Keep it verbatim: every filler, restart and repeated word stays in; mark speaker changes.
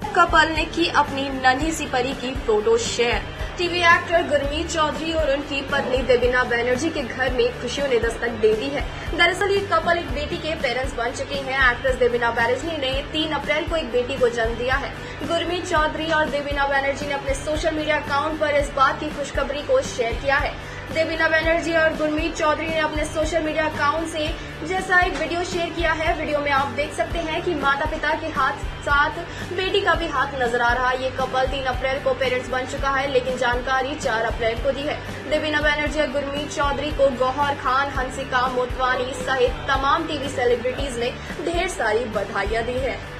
Speaker 1: Couple ने की अपनी नन्ही सी परी की photo share. TV actor Gurmeet Choudhary और उनकी पत्नी देवीना बनर्जी के घर में खुशियों ने दस्तक दे दी है। दरअसल ये कपल एक बेटी के पेरेंट्स बन चुके हैं। एक्ट्रेस देवीना बनर्जी ने तीन अप्रैल को एक बेटी को जन्म दिया है। गुरमीत चौधरी और देवीना बनर्जी ने अपने सोशल मीडिया अकाउंट पर इस बात की खुशखबरी को शेयर किया है। देवीना बनर्जी और गुरमीत चौधरी ने अपने सोशल मीडिया अकाउंट से जैसा एक वीडियो शेयर किया है। वीडियो में आप देख सकते हैं कि माता पिता के हाथ साथ बेटी का भी हाथ नजर आ रहा है। ये कपल तीन अप्रैल को पेरेंट्स बन चुका है, लेकिन जानकारी चार अप्रैल को दी है। देवीना बनर्जी और गुरमीत चौधरी को गौहर खान, हंसिका मोटवानी सहित तमाम टीवी सेलिब्रिटीज ने ढेर सारी बधाइयां दी है।